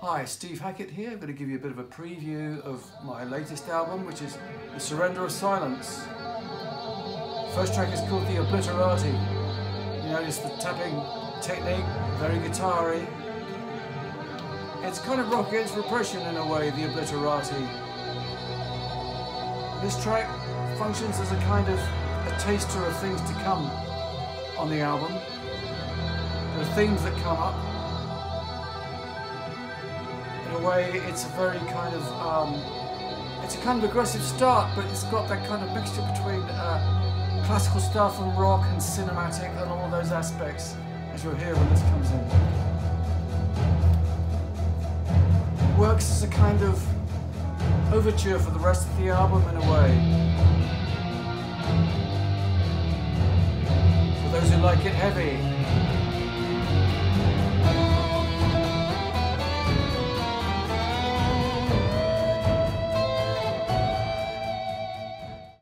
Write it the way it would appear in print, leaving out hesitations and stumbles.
Hi, Steve Hackett here. I'm going to give you a bit of a preview of my latest album, which is The Surrender of Silence. First track is called The Obliterati. You notice the tapping technique, very guitar-y. It's kind of Rock Against Repression in a way, The Obliterati. This track functions as a kind of a taster of things to come on the album. There are themes that come up. In a way, it's a very kind of, it's a kind of aggressive start, but it's got that kind of mixture between classical stuff and rock and cinematic and all those aspects, as you'll hear when this comes in. It works as a kind of overture for the rest of the album in a way. For those who like it heavy.